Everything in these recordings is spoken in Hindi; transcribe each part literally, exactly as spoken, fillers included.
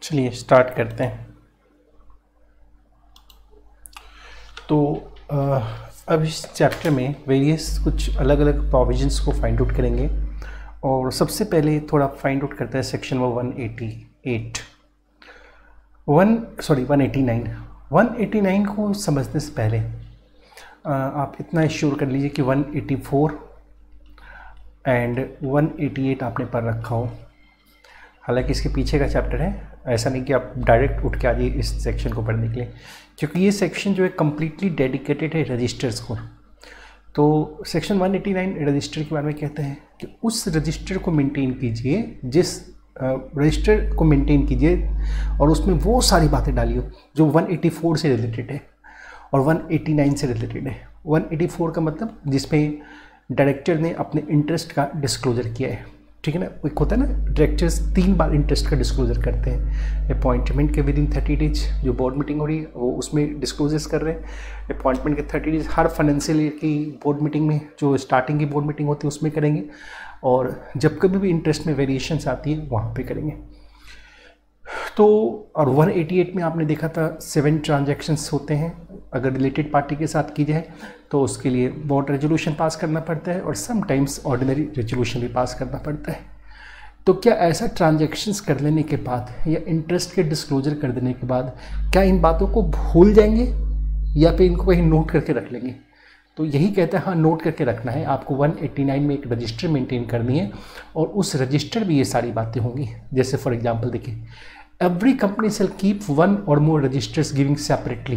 चलिए स्टार्ट करते हैं। तो आ, अब इस चैप्टर में वेरियस कुछ अलग अलग प्रोविजंस को फाइंड आउट करेंगे और सबसे पहले थोड़ा फाइंड आउट करते हैं सेक्शन वो one eighty eight one sorry one eighty nine one eighty nine को समझने से पहले आ, आप इतना श्योर कर लीजिए कि one eighty four and one eighty eight आपने पढ़ रखा हो। हालांकि इसके पीछे का चैप्टर है, ऐसा नहीं कि आप डायरेक्ट उठ के आ जाइए इस सेक्शन को पढ़ने के लिए, क्योंकि ये सेक्शन जो है कम्प्लीटली डेडिकेटेड है रजिस्टर्स को। तो section one eighty nine register के बारे में कहते हैं कि उस रजिस्टर को मेंटेन कीजिए, जिस रजिस्टर को मेंटेन कीजिए और उसमें वो सारी बातें डालिए जो वन एटी फोर से रिलेटेड है और वन एटी नाइन से रिलेटेड है। वन एटी फोर का मतलब जिसमें डायरेक्टर ने अपने इंटरेस्ट का डिस्क्लोजर किया है, ठीक है ना। एक होता है ना, डायरेक्टर्स तीन बार इंटरेस्ट का डिस्क्लोजर करते हैं। अपॉइंटमेंट के विद इन थर्टी डेज जो बोर्ड मीटिंग हो रही है वो उसमें डिस्क्लोजर्स कर रहे हैं। अपॉइंटमेंट के थर्टी डेज हर फाइनेंशियल ईयर की बोर्ड मीटिंग में, जो स्टार्टिंग की बोर्ड मीटिंग होती है उसमें करेंगे, और जब कभी भी इंटरेस्ट में वेरिएशंस आती है वहाँ पे करेंगे। तो और वन एटी एट में आपने देखा था सेवन ट्रांजैक्शंस होते हैं। अगर रिलेटेड पार्टी के साथ की जाए तो उसके लिए बोर्ड रेजोल्यूशन पास करना पड़ता है और समटाइम्स ऑर्डिनरी रेजोल्यूशन भी पास करना पड़ता है। तो क्या ऐसा ट्रांजैक्शंस कर लेने के बाद या इंटरेस्ट के डिस्क्लोजर कर देने के बाद क्या इन बातों को भूल जाएंगे या फिर इनको कहीं नोट करके रख लेंगे? तो यही कहता है हाँ, नोट करके रखना है आपको। वन एटी नाइन में एक रजिस्टर मेंटेन करनी है और उस रजिस्टर में ये सारी बातें होंगी। जैसे फॉर एग्जांपल देखिए, every company shall keep one or more registers giving separately.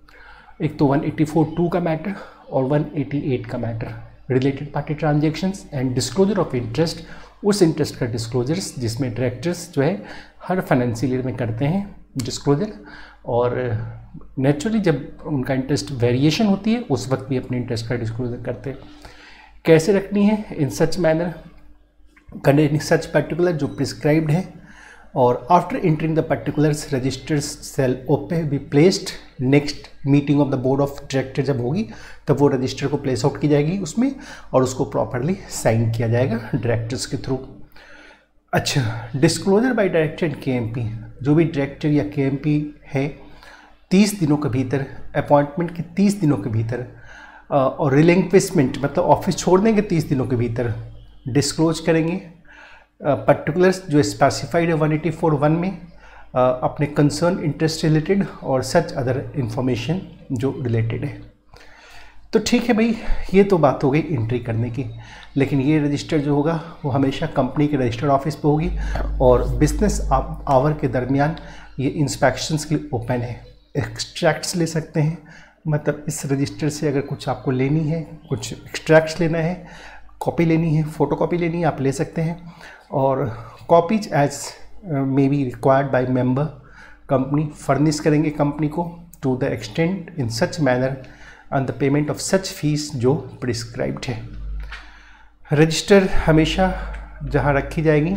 एक तो वन एटी फोर टू का मैटर और वन एटी एट का matter, related party transactions and disclosure of interest. उस इंटरेस्ट का डिस्क्लोजर्स जिसमें डायरेक्टर्स जो है हर फाइनेंशियल ईयर में करते हैं डिस्क्लोजर, और नेचुरली जब उनका इंटरेस्ट वेरिएशन होती है उस वक्त भी अपने इंटरेस्ट का डिस्क्लोजर करते हैं। कैसे रखनी है? In such manner containing such particular जो प्रिस्क्राइब्ड है, और after entering the particulars registers shall ओपे be placed. Next meeting of the board of director जब होगी तब वो रजिस्टर को प्लेस आउट की जाएगी उसमें और उसको प्रॉपरली साइन किया जाएगा डायरेक्टर्स के थ्रू। अच्छा, disclosure by director and K M P. जो भी डायरेक्टर या के एम पी है तीस दिनों के भीतर, अपॉइंटमेंट के तीस दिनों के भीतर और रिलिंक्विशमेंट मतलब ऑफिस छोड़ने के तीस दिनों के भीतर डिस्क्लोज करेंगे पर्टिकुलर्स जो स्पेसिफाइड है वन एटी फोर वन में, uh, अपने कंसर्न इंटरेस्ट रिलेटेड और सच अदर इंफॉर्मेशन जो रिलेटेड है। तो ठीक है भाई, ये तो बात हो गई एंट्री करने की, लेकिन ये रजिस्टर जो होगा वो हमेशा कंपनी के रजिस्टर ऑफिस पे होगी और बिजनेस आवर के दरमियान ये इंस्पेक्शंस के लिए ओपन है। एक्सट्रैक्ट्स ले सकते हैं, मतलब इस रजिस्टर से अगर कुछ आपको लेनी है, कुछ एक्सट्रैक्ट्स लेना है, कॉपी लेनी है, फ़ोटो कॉपी लेनी है, आप ले सकते हैं। और copies as may be required by member company furnish करेंगे कंपनी को to the extent in such manner and the payment of such fees जो प्रिस्क्राइब्ड है। रजिस्टर हमेशा जहाँ रखी जाएगी,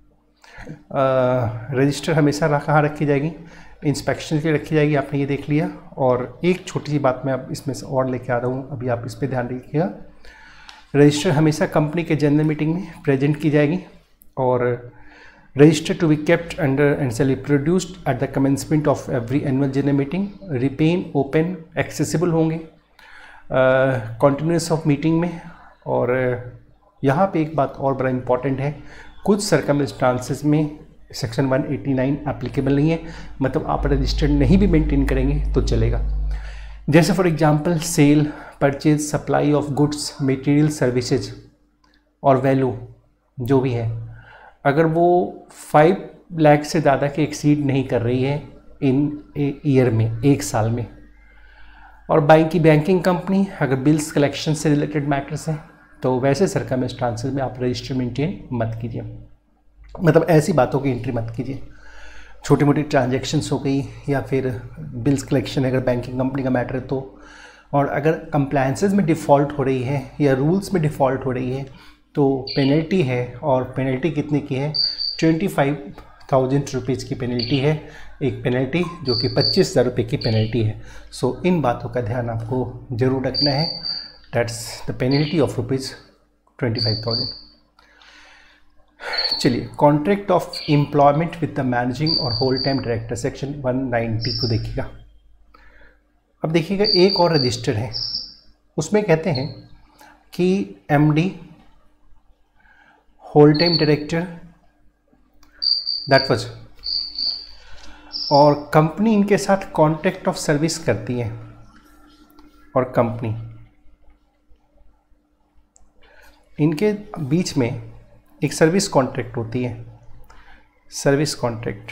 रजिस्टर हमेशा कहाँ रखी जाएगी? इंस्पेक्शन के लिए रखी जाएगी, आपने ये देख लिया। और एक छोटी सी बात मैं अब इसमें से और लेके आ रहा हूँ, अभी आप इस पर ध्यान रखिएगा। रजिस्टर हमेशा कंपनी के जनरल मीटिंग में प्रेजेंट की जाएगी और register to be kept under and shall be produced at the commencement of every annual general meeting. Remain open accessible होंगे कॉन्टिन्यूस ऑफ मीटिंग में। और यहाँ पे एक बात और बड़ा इंपॉर्टेंट है, कुछ सर्कमस्टांसेस में section one eighty nine applicable नहीं है, मतलब आप रजिस्टर नहीं भी मेंटेन करेंगे तो चलेगा। जैसे for example sale, purchase, supply of goods, material, services और वैल्यू जो भी है, अगर वो फाइव लाख से ज़्यादा के एक्सीड नहीं कर रही है इन ईयर में, एक साल में। और बैंक की बैंकिंग कंपनी अगर बिल्स कलेक्शन से रिलेटेड मैटर्स हैं तो वैसे सर्कमस्टांसेस में आप रजिस्टर मेंटेन मत कीजिए, मतलब ऐसी बातों की एंट्री मत कीजिए। छोटी मोटी ट्रांजैक्शंस हो गई या फिर बिल्स कलेक्शन अगर बैंकिंग कंपनी का मैटर है तो, और अगर कंप्लायंसेस में डिफ़ॉल्ट हो रही है या रूल्स में डिफ़ॉल्ट हो रही है तो पेनल्टी है। और पेनल्टी कितने की है? ट्वेंटी फाइव थाउजेंड रुपीज़ की पेनल्टी है, एक पेनल्टी जो कि पच्चीस हज़ार रुपये की पेनल्टी है। सो so, इन बातों का ध्यान आपको ज़रूर रखना है। That's the penalty of rupees twenty five thousand. चलिए, contract of employment with the managing or whole time director section one ninety को देखिएगा। अब देखिएगा एक और रजिस्टर है, उसमें कहते हैं कि MD, whole time director, that was, और कंपनी इनके साथ कॉन्ट्रैक्ट ऑफ सर्विस करती है, और कंपनी इनके बीच में एक सर्विस कॉन्ट्रैक्ट होती है, सर्विस कॉन्ट्रैक्ट।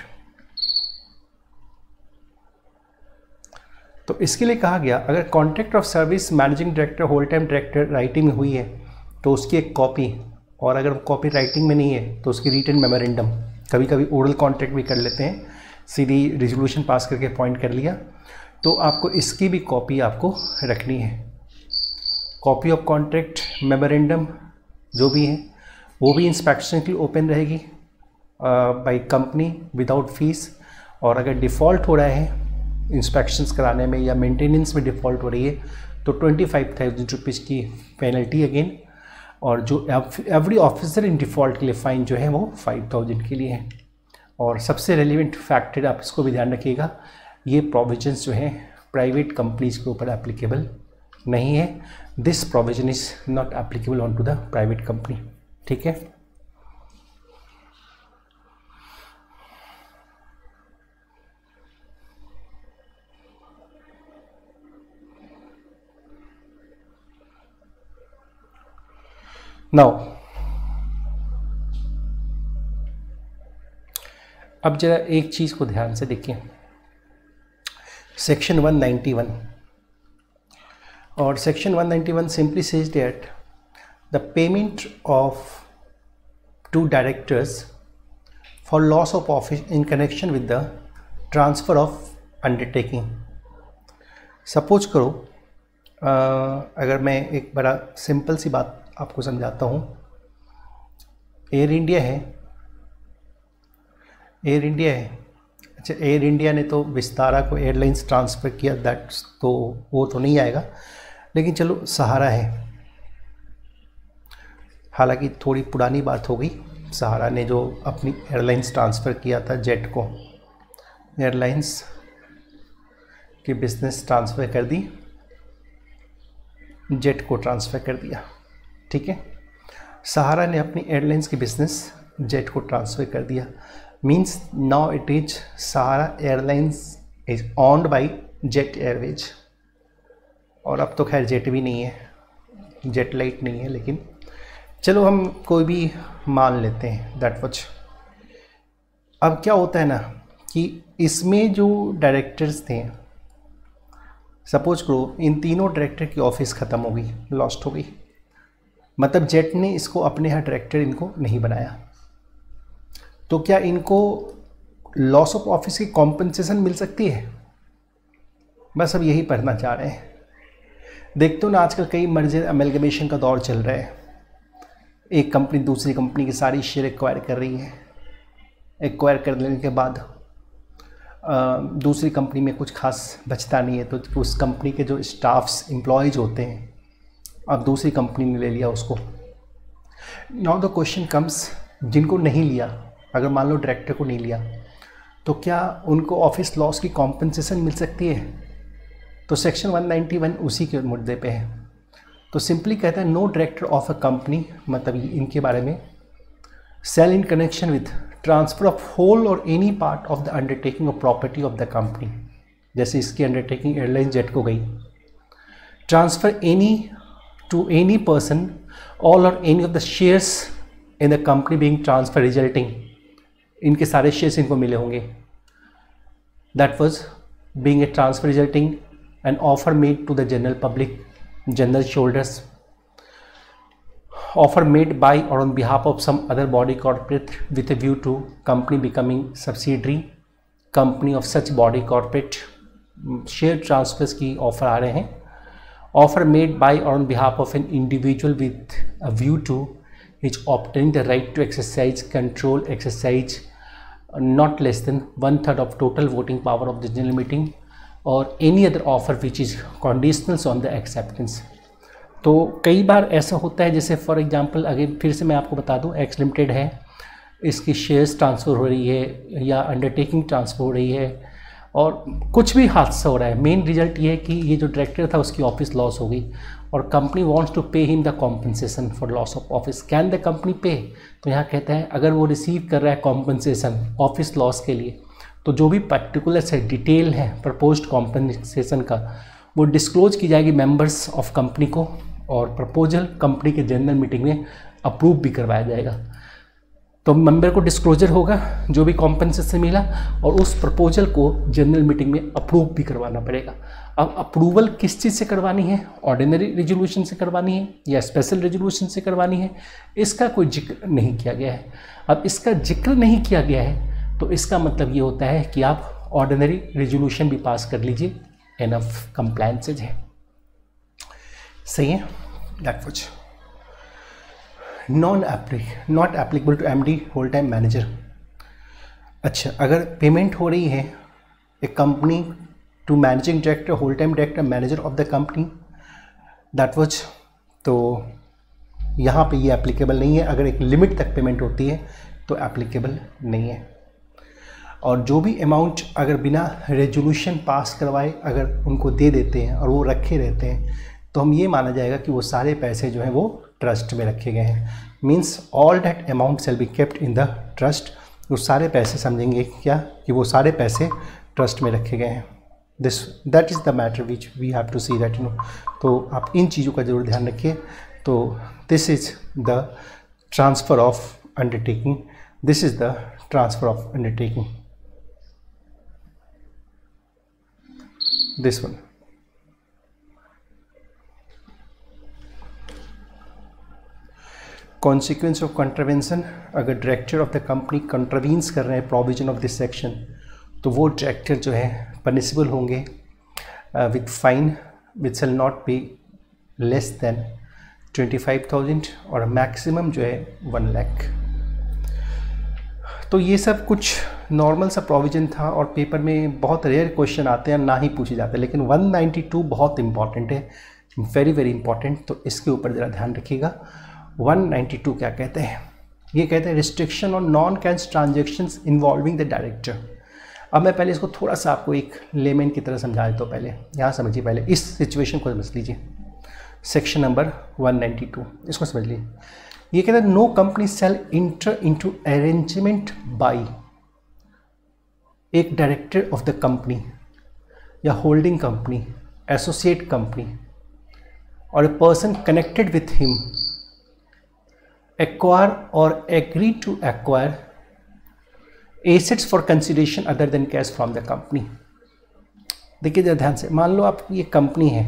तो इसके लिए कहा गया अगर contract of service managing director whole time director writing में हुई है तो उसकी एक कॉपी, और अगर कॉपी राइटिंग में नहीं है तो उसकी रिटन मेमोरेंडम, कभी कभी ओरल कॉन्ट्रैक्ट भी कर लेते हैं, सीधी रिजोल्यूशन पास करके पॉइंट कर लिया, तो आपको इसकी भी कॉपी आपको रखनी है। कॉपी ऑफ कॉन्ट्रैक्ट, मेमोरेंडम जो भी है वो भी इंस्पेक्शन के लिए ओपन रहेगी बाय कंपनी विदाउट फीस, और अगर डिफ़ॉल्ट हो रहा है इंस्पेक्शंस कराने में या मेंटेनेंस में डिफ़ॉल्ट हो रही है तो ट्वेंटी फाइव थाउजेंड रुपीज़ की पेनल्टी अगेन, और जो एवरी ऑफिसर इन डिफ़ॉल्ट के लिए फ़ाइन जो है वो फाइव थाउजेंड के लिए है। और सबसे रेलिवेंट फैक्टर आप इसको भी ध्यान रखिएगा, ये प्रोविजंस जो हैं प्राइवेट कंपनीज के ऊपर एप्लीकेबल नहीं है। This provision is not applicable on to the private company, ठीक है। नाउ अब जरा एक चीज़ को ध्यान से देखिए, सेक्शन वन नाइन्टी वन, और section one ninety one simply says that the payment of to directors for loss of office in connection with the transfer of undertaking. Suppose करो आ, अगर मैं एक बड़ा सिंपल सी बात आपको समझाता हूँ, एयर इंडिया है, एयर इंडिया है अच्छा, एयर इंडिया ने तो विस्तारा को एयरलाइंस ट्रांसफ़र किया, दैट्स तो वो तो नहीं आएगा, लेकिन चलो सहारा है, हालांकि थोड़ी पुरानी बात हो गई, सहारा ने जो अपनी एयरलाइंस ट्रांसफ़र किया था जेट को, एयरलाइंस की बिज़नेस ट्रांसफ़र कर दी, जेट को ट्रांसफ़र कर दिया, ठीक है। सहारा ने अपनी एयरलाइंस की बिज़नेस जेट को ट्रांसफ़र कर दिया, means now it is Sahara Airlines is owned by Jet Airways, और अब तो खैर जेट भी नहीं है, जेट लाइट नहीं है, लेकिन चलो हम कोई भी मान लेते हैं दैट वॉच। अब क्या होता है ना कि इसमें जो डायरेक्टर्स थे, सपोज करो इन तीनों डायरेक्टर की ऑफिस ख़त्म हो गई, लॉस्ट हो गई, मतलब जेट ने इसको अपने यहाँ डायरेक्टर इनको नहीं बनाया, तो क्या इनको लॉस ऑफ ऑफिस की कॉम्पनसेशन मिल सकती है? बस अब यही पढ़ना चाह रहे हैं। देखते हो ना आजकल कई मर्जर अमेलगमेशन का दौर चल रहा है, एक कंपनी दूसरी कंपनी की सारी शेयर एक्वायर कर रही है, एक्वायर कर लेने के बाद आ, दूसरी कंपनी में कुछ खास बचता नहीं है, तो उस कंपनी के जो स्टाफ्स एम्प्लॉयज़ होते हैं अब दूसरी कंपनी ने ले लिया उसको। नाउ द क्वेश्चन कम्स, जिनको नहीं लिया, अगर मान लो डायरेक्टर को नहीं लिया, तो क्या उनको ऑफिस लॉस की कॉम्पनसेशन मिल सकती है? तो सेक्शन वन नाइन्टी वन उसी के मुद्दे पे है। तो सिंपली कहता है no director of a company, मतलब इनके बारे में, shall in connection with transfer of whole or any part of the undertaking of property of the company, जैसे इसकी अंडरटेकिंग एयरलाइन जेट को गई, transfer any to any person all or any of the shares in the company being transfer resulting, इनके सारे शेयर्स इनको मिले होंगे, that was being a transfer resulting an offer made to the general public, general shareholders, offer made by or on behalf of some other body corporate with a view to company becoming subsidiary company of such body corporate, share transfers की offer आ रहे हैं, offer made by or on behalf of an individual with a view to which obtaining the right to exercise control exercise not less than one third of total voting power of the general meeting or any other offer which is conditional on the acceptance। तो कई बार ऐसा होता है, जैसे फॉर एग्जांपल अगर फिर से मैं आपको बता दूं, एक्स लिमिटेड है, इसकी शेयर्स ट्रांसफ़र हो रही है या अंडरटेकिंग ट्रांसफ़र हो रही है और कुछ भी हादसा हो रहा है, मेन रिजल्ट ये है कि ये जो डायरेक्टर था उसकी ऑफिस लॉस हो गई और company wants to pay him the compensation for loss of office. Can the company pay? तो यहाँ कहता है अगर वो रिसीव कर रहा है कॉम्पनसेशन ऑफिस लॉस के लिए, तो जो भी पर्टिकुलर्स है, डिटेल है प्रपोज्ड कॉम्पनसेशन का, वो डिस्क्लोज की जाएगी मेंबर्स ऑफ कंपनी को और प्रपोजल कंपनी के जनरल मीटिंग में अप्रूव भी करवाया जाएगा। तो मेंबर को डिस्क्लोजर होगा जो भी कॉम्पनसेशन मिला और उस प्रपोजल को जनरल मीटिंग में अप्रूव भी करवाना पड़ेगा। अब अप्रूवल किस चीज़ से करवानी है? ऑर्डिनरी रेजोल्यूशन से करवानी है या स्पेशल रेजोल्यूशन से करवानी है, इसका कोई जिक्र नहीं किया गया है। अब इसका जिक्र नहीं किया गया है तो इसका मतलब ये होता है कि आप ऑर्डिनरी रेजोल्यूशन भी पास कर लीजिए, एनफ कंप्लायंसेज है। सही है, दैट वाज नॉन एप्लीक not applicable to MD whole time manager. अच्छा, अगर पेमेंट हो रही है a company to managing director, whole time director, manager of the company, that was, तो यहाँ पे ये एप्लीकेबल नहीं है। अगर एक लिमिट तक पेमेंट होती है तो एप्लीकेबल नहीं है। और जो भी अमाउंट अगर बिना रेजोल्यूशन पास करवाए अगर उनको दे देते हैं और वो रखे रहते हैं तो हम ये माना जाएगा कि वो सारे पैसे जो हैं वो ट्रस्ट में रखे गए हैं। Means all that amount shall be kept in the trust. वो सारे पैसे समझेंगे क्या कि वो सारे पैसे ट्रस्ट में रखे गए हैं। This that is the matter which we have to see that you know. तो आप इन चीज़ों का जरूर ध्यान रखिए। तो this is the transfer of undertaking, this is the transfer of undertaking, this one. Consequence of contravention, अगर director of the company contravenes कर रहे हैं प्रोविजन ऑफ दिस सेक्शन तो वो डायरेक्टर जो है पनिशेबल होंगे with fine which shall not be less than twenty five thousand और मैक्सिमम जो है वन लाख। तो ये सब कुछ नॉर्मल सा प्रोविज़न था और पेपर में बहुत रेयर क्वेश्चन आते हैं, ना ही पूछे जाते हैं, लेकिन वन नाइन्टी टू बहुत इंपॉर्टेंट है, वेरी वेरी इंपॉर्टेंट। तो इसके ऊपर ज़रा ध्यान रखिएगा। वन नाइन्टी टू क्या कहते हैं? ये कहते हैं restriction on non cash transactions involving the director. अब मैं पहले इसको थोड़ा सा आपको एक लेमैन की तरह समझा देता हूँ। पहले यहाँ समझिए, पहले इस सिचुएशन को समझ लीजिए। Section number one ninety two, इसको समझ लीजिए। ये कहते हैं no company shall enter into arrangement by एक डायरेक्टर ऑफ द कंपनी या holding company, associate company or a person connected with him acquire or agree to acquire assets for consideration other than cash from the company। देखिए जरा ध्यान से, मान लो आप ये कंपनी है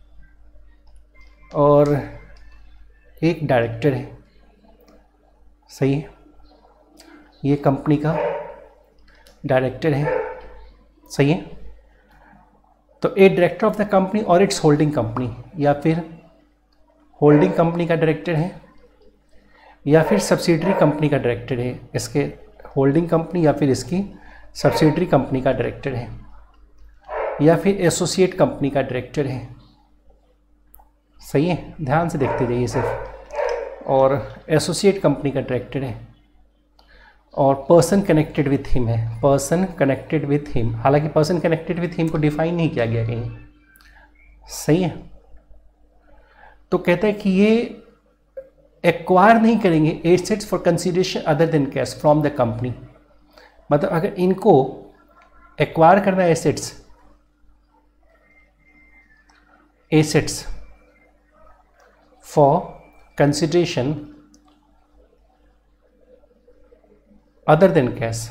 और एक डायरेक्टर है, सही है, ये कंपनी का डायरेक्टर है, सही है। तो a director of the company or its holding company, या फिर होल्डिंग कंपनी का डायरेक्टर है या फिर सब्सिडरी कंपनी का डायरेक्टर है, इसके होल्डिंग कंपनी या फिर इसकी सब्सिडरी कंपनी का डायरेक्टर है, या फिर एसोसिएट कंपनी का डायरेक्टर है, सही है। ध्यान से देखते जाइए सिर्फ। और एसोसिएट कंपनी का डायरेक्टर है और पर्सन कनेक्टेड विथ हिम है, पर्सन कनेक्टेड विथ हिम। हालांकि पर्सन कनेक्टेड विथ हिम को डिफाइन नहीं किया गया कहीं, सही है। तो कहता है कि ये एक्वायर नहीं करेंगे assets for consideration other than cash from the company. मतलब अगर इनको एक्वायर करना है assets assets for consideration other than cash,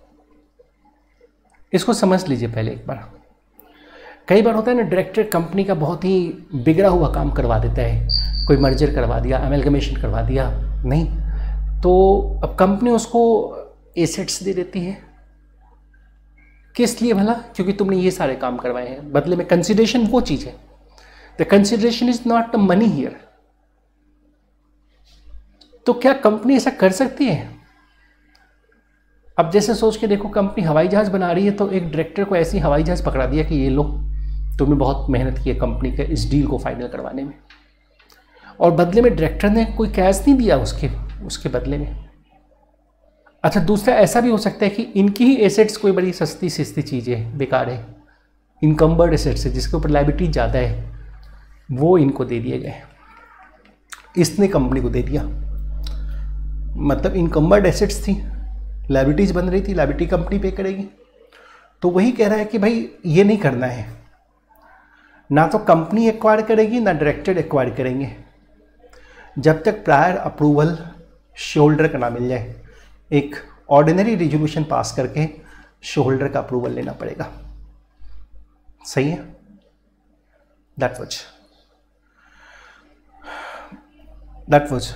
इसको समझ लीजिए पहले एक बार। कई बार होता है ना, डायरेक्टर कंपनी का बहुत ही बिगड़ा हुआ काम करवा देता है, कोई मर्जर करवा दिया, अमेलगमेशन करवा दिया, नहीं तो अब कंपनी उसको एसेट्स दे देती है। किस लिए भला? क्योंकि तुमने ये सारे काम करवाए हैं, बदले में कंसिडरेशन वो चीज़ है। The consideration is not the money here. तो क्या कंपनी ऐसा कर सकती है? अब जैसे सोच के देखो, कंपनी हवाई जहाज़ बना रही है तो एक डायरेक्टर को ऐसी हवाई जहाज़ पकड़ा दिया कि ये लो, तुमने बहुत मेहनत की है कंपनी के इस डील को फाइनल करवाने में, और बदले में डायरेक्टर ने कोई कैश नहीं दिया उसके उसके बदले में। अच्छा, दूसरा ऐसा भी हो सकता है कि इनकी ही एसेट्स कोई बड़ी सस्ती सस्ती चीज़ें बेकार है, इनकम्बर्ड एसेट्स है जिसके ऊपर लायबिलिटी ज़्यादा है, वो इनको दे दिए गए, इसने कंपनी को दे दिया। मतलब इनकम्बर्ड एसेट्स थी, लायबिलिटीज बन रही थी, लायबिलिटी कंपनी पे करेगी। तो वही कह रहा है कि भाई ये नहीं करना है, ना तो कंपनी एक्वायर करेगी ना डायरेक्टर एक्वायर करेंगे, जब तक प्रायर अप्रूवल शेयरहोल्डर का ना मिल जाए। एक ऑर्डिनरी रेजोल्यूशन पास करके शेयरहोल्डर का अप्रूवल लेना पड़ेगा। सही है, दैट वाज दैट वाज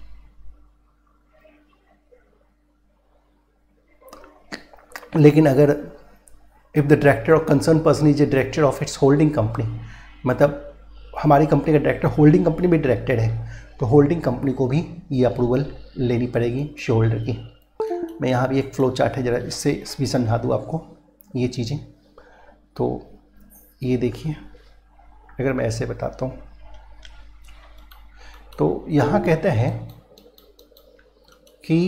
लेकिन अगर if the director of concern person is a director of its holding company, मतलब हमारी कंपनी का डायरेक्टर होल्डिंग कंपनी में डायरेक्टर है, तो होल्डिंग कंपनी को भी ये अप्रूवल लेनी पड़ेगी शेयरहोल्डर की। मैं यहाँ भी एक फ्लो चार्ट है, जरा इससे भी समझा दूँ आपको ये चीज़ें। तो ये देखिए, अगर मैं ऐसे बताता हूँ तो यहाँ कहते हैं कि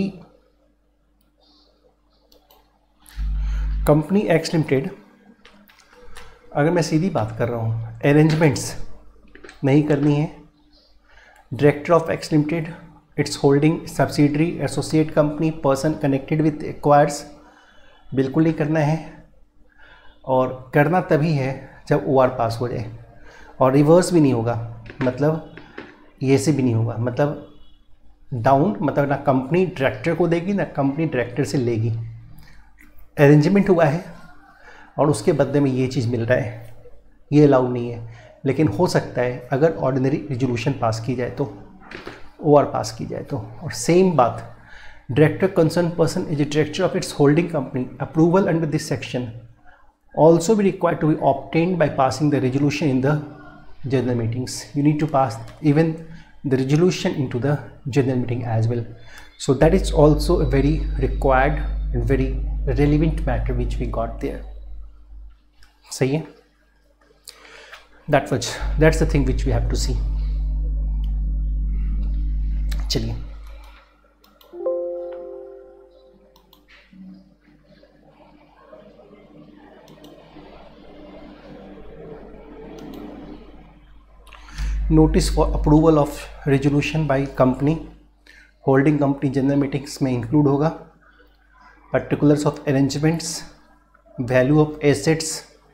कंपनी एक्स लिमिटेड, अगर मैं सीधी बात कर रहा हूँ, अरेंजमेंट्स नहीं करनी है। Director of X limited, its holding subsidiary associate company, person connected with acquires, बिल्कुल नहीं करना है। और करना तभी है जब ओ आर पास हो जाए, और रिवर्स भी नहीं होगा, मतलब ये से भी नहीं होगा, मतलब डाउन, मतलब ना कंपनी डायरेक्टर को देगी ना कंपनी डायरेक्टर से लेगी। अरेंजमेंट हुआ है और उसके बदले में ये चीज़ मिल रहा है, ये अलाउड नहीं है। लेकिन हो सकता है अगर ऑर्डिनरी रेजोल्यूशन पास की जाए तो, ओ आर पास की जाए तो। और सेम बात, director concern person is a director of its holding company, approval under this section also be required to be obtained by passing the resolution in the general meetings. You need to pass even the resolution in to the general meeting as well. So that is also a very required and very relevant matter which we got there. सही है, that was that's the thing which we have to see. चलिए, notice for approval of resolution by company, holding company general meetings में इंक्लूड होगा। Particulars of arrangements, value of assets,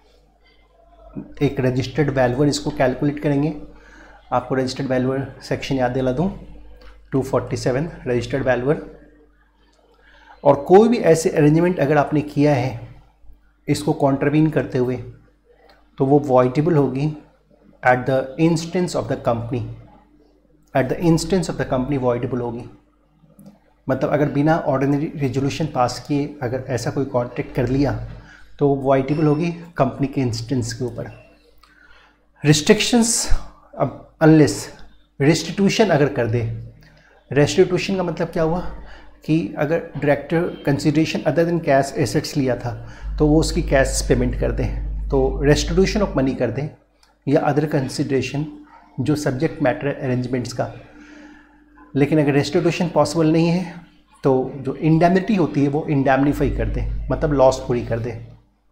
एक रजिस्टर्ड वैल्यूअर इसको कैलकुलेट करेंगे। आपको रजिस्टर्ड वैल्यूअर सेक्शन याद दिला दूँ, two forty seven registered valuer. और कोई भी ऐसे अरेंजमेंट अगर आपने किया है इसको कॉन्ट्रवीन करते हुए, तो वो वॉइडेबल होगी at the instance of the company, at the instance of the company voidable होगी। मतलब अगर बिना ऑर्डिनरी रेजोल्यूशन पास किए अगर ऐसा कोई कॉन्ट्रैक्ट कर लिया तो वॉइडेबल होगी कंपनी के इंस्टेंस के ऊपर। रिस्ट्रिक्शंस, अब अनलेस रेस्टिट्यूशन अगर कर दे, रेस्टिट्यूशन का मतलब क्या हुआ कि अगर director consideration other than cash assets लिया था तो वो उसकी कैश पेमेंट कर दे, तो रेस्टिट्यूशन ऑफ मनी कर दे, या अदर कंसिडरेशन जो सब्जेक्ट मैटर अरेंजमेंट्स का। लेकिन अगर रेस्टिट्यूशन पॉसिबल नहीं है तो जो इंडैमिनिटी होती है वो इंडैमनीफाई कर दे, मतलब लॉस पूरी कर दे।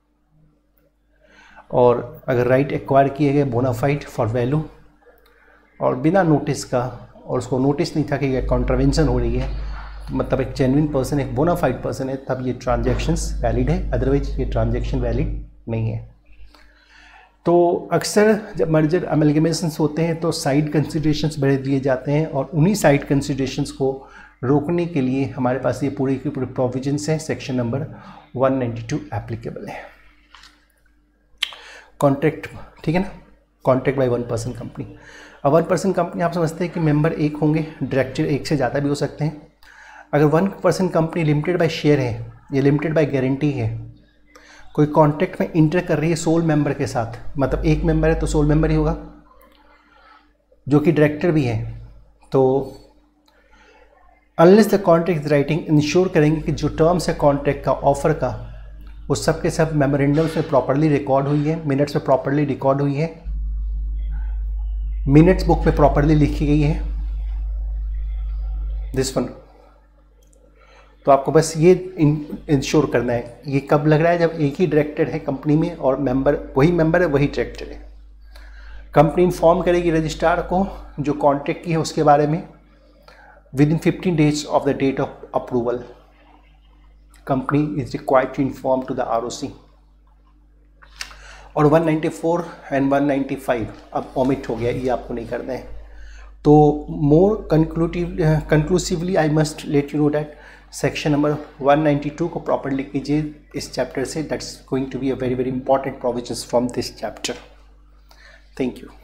और अगर राइट एक्वायर किए गए बोनाफाइड फॉर वैल्यू और बिना नोटिस का, और उसको नोटिस नहीं था कि ये कॉन्ट्रावेंशन हो रही है, तो मतलब एक जेन्युइन पर्सन, एक बोनाफाइड पर्सन है, तब ये ट्रांजैक्शंस वैलिड है, अदरवाइज ये ट्रांजैक्शन वैलिड नहीं है। तो अक्सर जब मर्जर अमेलगमेशंस होते हैं तो साइड कंसिडरेशंस बढ़े दिए जाते हैं, और उन्हीं साइड कंसिडरेशंस को रोकने के लिए हमारे पास ये पूरी की पूरी प्रोविजंस हैं। Section number one ninety two applicable है। कॉन्ट्रैक्ट, ठीक है ना, contract by one person company. अब वन पर्सन कंपनी आप समझते हैं कि मेंबर एक होंगे, डायरेक्टर एक से ज़्यादा भी हो सकते हैं। अगर one person company limited by share है, ये लिमिटेड बाय गारंटी है, कोई कॉन्ट्रैक्ट में इंटर कर रही है सोल मेंबर के साथ, मतलब एक मेंबर है तो सोल मेंबर ही होगा जो कि डायरेक्टर भी है, तो unless the contract writing ensure करेंगे कि जो टर्म्स है कॉन्ट्रैक्ट का, ऑफर का, वो सब के सब मेमोरेंडम्स में प्रॉपर्ली रिकॉर्ड हुई है, मिनट्स में प्रॉपर्ली रिकॉर्ड हुई है, मिनट्स बुक में प्रॉपर्ली लिखी गई है, दिस वन। तो तो आपको बस ये इंश्योर करना है ये कब लग रहा है, जब एक ही डायरेक्टर है कंपनी में और मेंबर वही मेंबर है वही डायरेक्टर है। कंपनी इन्फॉर्म करेगी रजिस्ट्रार को जो कॉन्ट्रैक्ट की है उसके बारे में within fifteen days of the date of approval. Company is required to inform to the R O C. और one ninety four and one ninety five अब ओमिट हो गया, ये आपको नहीं करना है। तो more conclusive conclusively I must let you know that section number one ninety two को प्रॉपर लिख लीजिए इस चैप्टर से। That's going to be a very very important provisions from this chapter. Thank you.